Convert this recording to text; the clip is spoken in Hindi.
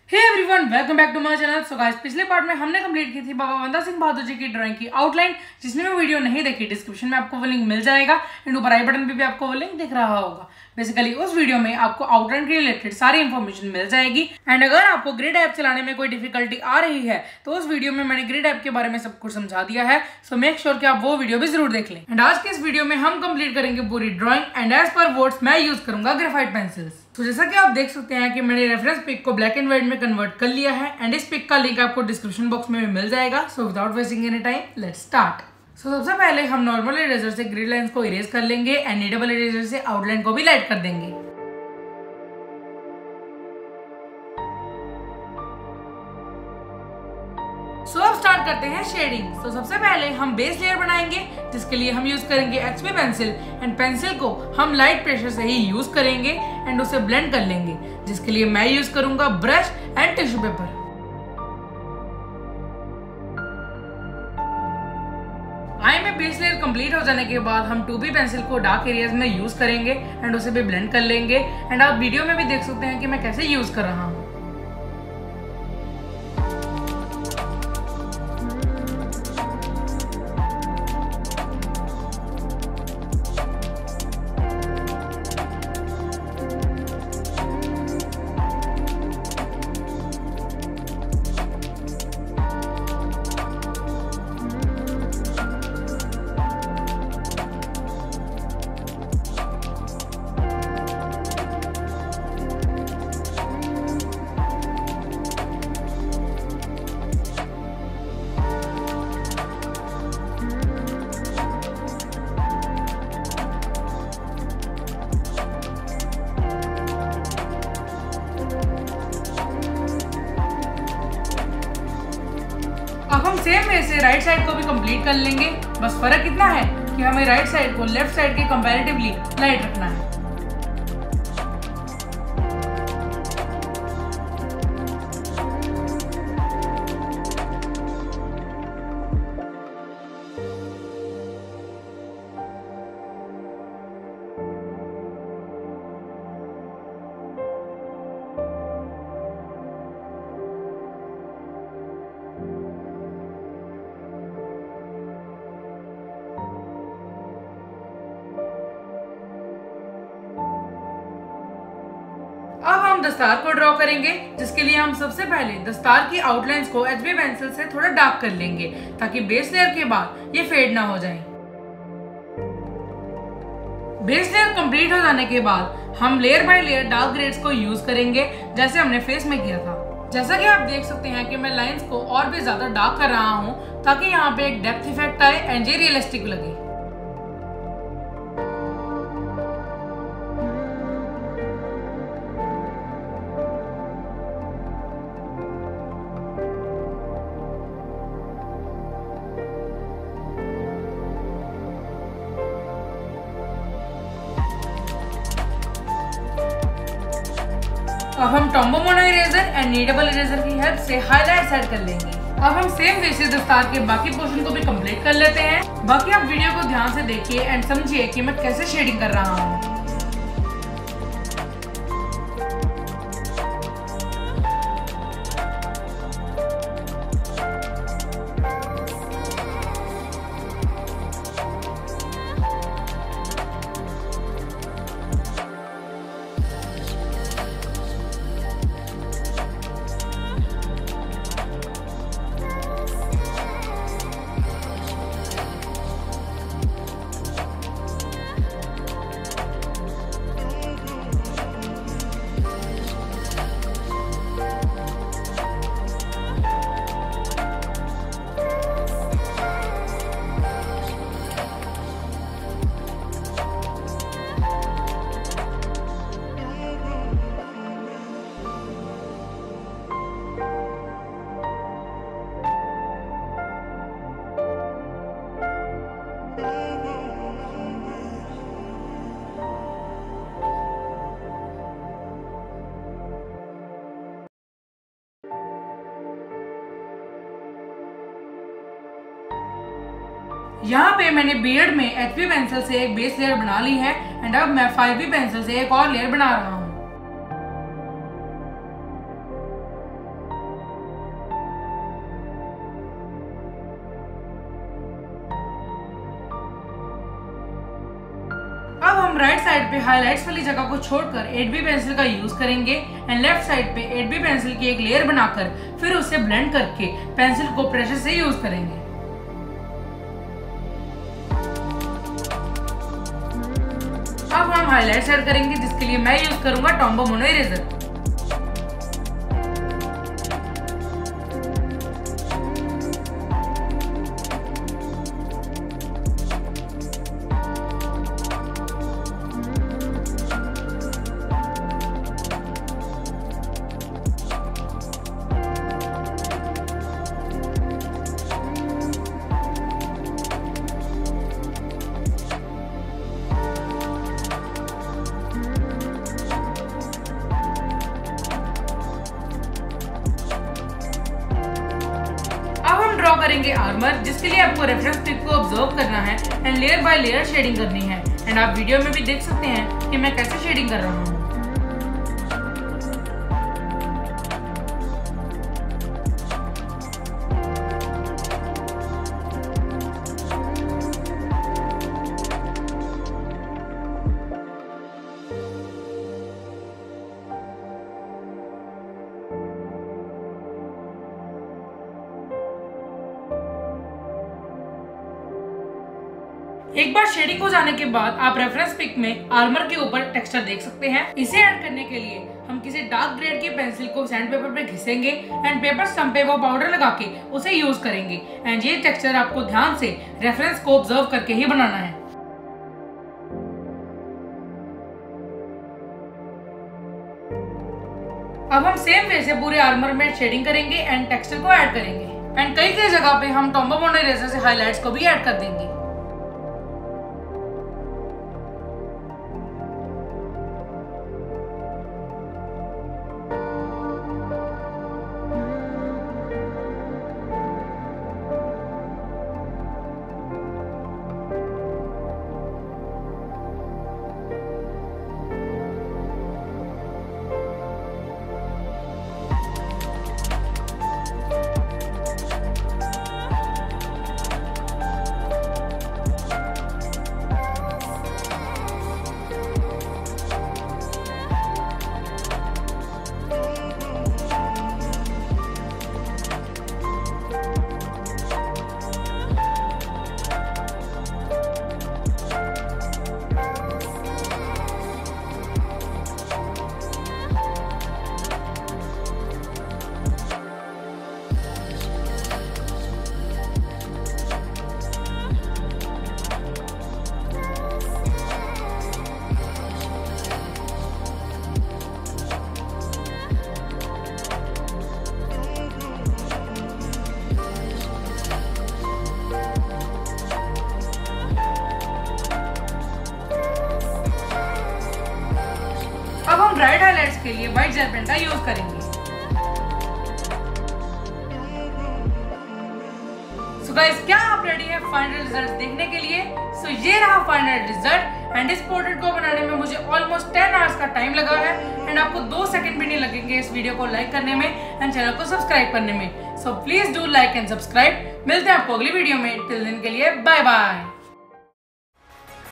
Hey everyone, welcome back to my channel. So guys, पिछले पार्ट में हमने कंप्लीट की थी बाबा बंदा सिंह बहादुर जी की ड्राइंग की आउटलाइन। जिसने वो वीडियो नहीं देखी, डिस्क्रिप्शन में आपको वो लिंक मिल जाएगा एंड ऊपर आई बटन पे भी आपको वो लिंक दिख रहा होगा। बेसिकली उस वीडियो में आपको आउटलाइन के रिलेटेड सारी इन्फॉर्मेशन मिल जाएगी। एंड अगर आपको ग्रिड ऐप चलाने में कोई डिफिकल्टी आ रही है तो उस वीडियो में मैंने ग्रिड ऐप के बारे में सब कुछ समझा दिया है। सो मेक श्योर कि आप वो वीडियो भी जरूर देख लें। एंड आज के इस वीडियो में हम कंप्लीट करेंगे पूरी drawing and as per words मैं यूज करूंगा ग्रेफाइट पेंसिल्स। तो जैसा कि आप देख सकते हैं कि मैंने रेफरेंस पिक को ब्लैक एंड व्हाइट में कन्वर्ट कर लिया है एंड इस पिक का लिंक आपको डिस्क्रिप्शन बॉक्स में भी मिल जाएगा। So without wasting any time let's start. So सबसे पहले हम नॉर्मल इरेजर से ग्रिड लाइंस को इरेज कर लेंगे एंड नीडेबल इरेजर से आउटलाइन को भी लाइट कर देंगे। सो अब स्टार्ट करते हैं शेडिंग। तो सबसे पहले हम बेस लेयर बनाएंगे जिसके लिए हम यूज करेंगे एचबी पेंसिल एंड पेंसिल को हम लाइट प्रेशर से ही यूज करेंगे एंड उसे ब्लेंड कर लेंगे, जिसके लिए मैं यूज करूंगा brush and tissue paper. Eye में बेस लेयर कंप्लीट हो जाने के बाद हम 2B पेंसिल को डार्क एरियाज में यूज करेंगे एंड उसे भी ब्लेंड कर लेंगे एंड आप वीडियो में भी देख सकते हैं कि मैं कैसे यूज कर रहा हूँ। अब हम सेम वे से राइट साइड को भी कंप्लीट कर लेंगे। बस फर्क इतना है कि हमें राइट साइड को लेफ्ट साइड के कंपैरेटिवली लाइट रखना है। अब हम दस्तार को ड्रॉ करेंगे, जिसके लिए हम सबसे पहले दस्तार की आउटलाइंस को एचबी पेंसिल से थोड़ा डार्क कर लेंगे ताकि बेस लेयर के बाद ये फेड ना हो जाए। बेस लेयर कंप्लीट हो जाने के बाद हम layer by layer dark grades को यूज करेंगे जैसे हमने फेस में किया था। जैसा कि आप देख सकते हैं कि मैं लाइंस को और भी ज्यादा डार्क कर रहा हूँ ताकि यहाँ पे एक डेप्थ इफेक्ट आए एंड ये रियलिस्टिक लगे। अब हम Tombow mono eraser and kneadable eraser की हेल्प से हाईलाइट सेट कर लेंगे। अब हम सेम वे से दस्तार के बाकी पोर्शन को भी कंप्लीट कर लेते हैं। बाकी आप वीडियो को ध्यान से देखिए एंड समझिए कि मैं कैसे शेडिंग कर रहा हूँ। यहाँ पे मैंने बियर्ड में एचबी पेंसिल से एक बेस लेयर बना ली है एंड अब मैं 5B पेंसिल से एक और लेयर बना रहा हूँ। साइड पे हाइलाइट्स वाली जगह को छोड़कर 8B पेंसिल का यूज करेंगे एंड लेफ्ट साइड पे 8B पेंसिल की एक लेयर बनाकर फिर उसे ब्लेंड करके पेंसिल को प्रेशर से यूज करेंगे। अब हम हाइलाइट्स ऐड करेंगे, जिसके लिए मैं यूज करूंगा टॉम्बो मोनो इरेजर। ड्रॉ करेंगे आर्मर, जिसके लिए आपको रेफरेंस पिक को ऑब्जर्व करना है and layer by layer shading करनी है। एंड आप वीडियो में भी देख सकते हैं कि मैं कैसे शेडिंग कर रहा हूँ। एक बार शेडिंग हो जाने के बाद आप रेफरेंस पिक में आर्मर के ऊपर टेक्सचर देख सकते हैं। इसे ऐड करने के लिए हम किसी डार्क ग्रेड की पेंसिल को सैंड पेपर पे घिसेंगे एंड पेपर स्टम्प पे वो पाउडर लगा के उसे यूज करेंगे। एंड ये टेक्सचर आपको ध्यान से रेफरेंस को ऑब्जर्व करके ही बनाना है। अब हम सेम वे से पूरे आर्मर में शेडिंग करेंगे एंड टेक्सचर को ऐड करेंगे एंड कई जगह पे हम टॉम्बो मोनो इरेजर से हाइलाइट्स को भी ऐड कर देंगे। अब हम ब्राइट हाइलाइट्स के लिए व्हाइट जेल पेन का यूज करेंगे। सो गाइस, क्या आप रेडी हैं फाइनल रिजल्ट देखने के लिए? सो ये रहा फाइनल रिजल्ट एंड इस पोर्ट्रेट को बनाने में मुझे ऑलमोस्ट 10 आवर्स का टाइम लगा है एंड आपको 2 सेकंड भी नहीं लगेंगे इस वीडियो को लाइक करने में एंड चैनल को सब्सक्राइब करने में। So please do like and subscribe. मिलते हैं आपको अगली वीडियो में। टिल देन के लिए बाय बाय।